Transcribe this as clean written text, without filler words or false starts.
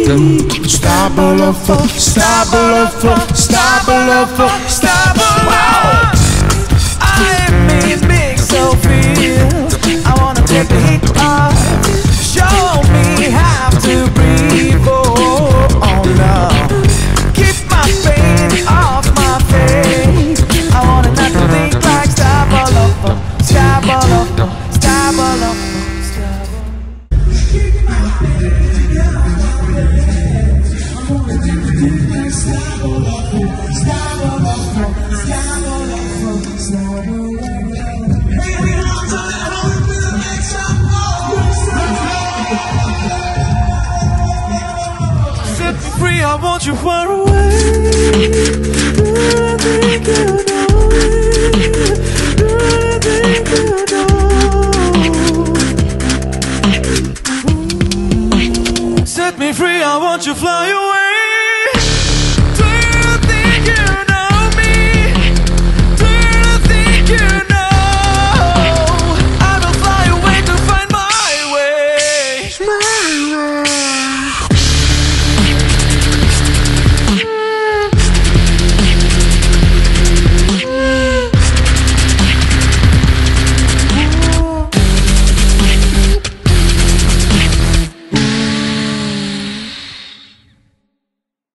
I want you far away. Set me free, I want you fly away. Do you think you know me? Do you think you know? I will fly away to find my way. My way.